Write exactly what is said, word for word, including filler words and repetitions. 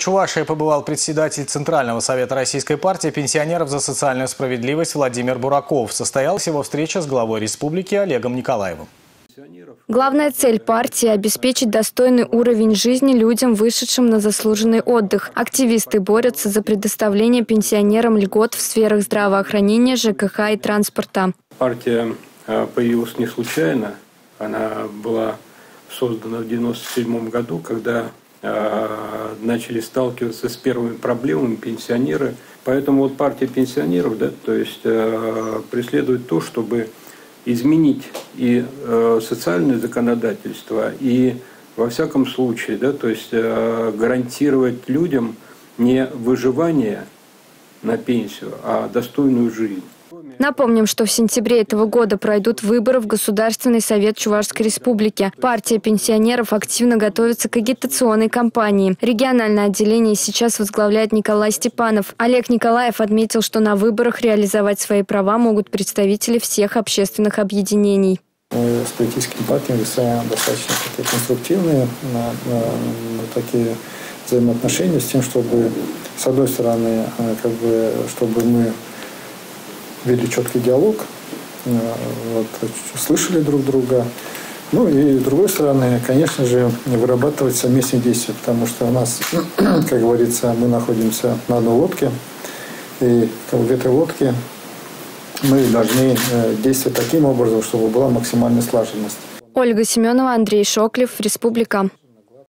Чувашии побывал председатель Центрального совета Российской партии пенсионеров за социальную справедливость Владимир Бураков. Состоялась его встреча с главой республики Олегом Николаевым. Главная цель партии – обеспечить достойный уровень жизни людям, вышедшим на заслуженный отдых. Активисты борются за предоставление пенсионерам льгот в сферах здравоохранения, ЖКХ и транспорта. Партия появилась не случайно. Она была создана в девяносто седьмом году, когда начали сталкиваться с первыми проблемами пенсионеры. Поэтому вот партия пенсионеров, да, то есть преследует то, чтобы изменить и э, социальное законодательство, и во всяком случае, да, то есть э, гарантировать людям не выживание на пенсию, а достойную жизнь. Напомним, что в сентябре этого года пройдут выборы в Государственный совет Чувашской республики. Партия пенсионеров активно готовится к агитационной кампании. Региональное отделение сейчас возглавляет Николай Степанов. Олег Николаев отметил, что на выборах реализовать свои права могут представители всех общественных объединений. Мы с политическими партиями выстраиваем достаточно такие конструктивные на, на, на такие взаимоотношения с тем, чтобы, с одной стороны, как бы, чтобы мы вели четкий диалог, вот, слышали друг друга. Ну и с другой стороны, конечно же, вырабатывать совместные действия, потому что у нас, как говорится, мы находимся на одной лодке, и в этой лодке мы должны действовать таким образом, чтобы была максимальная слаженность. Ольга Семенова, Андрей Шоклев, Республика.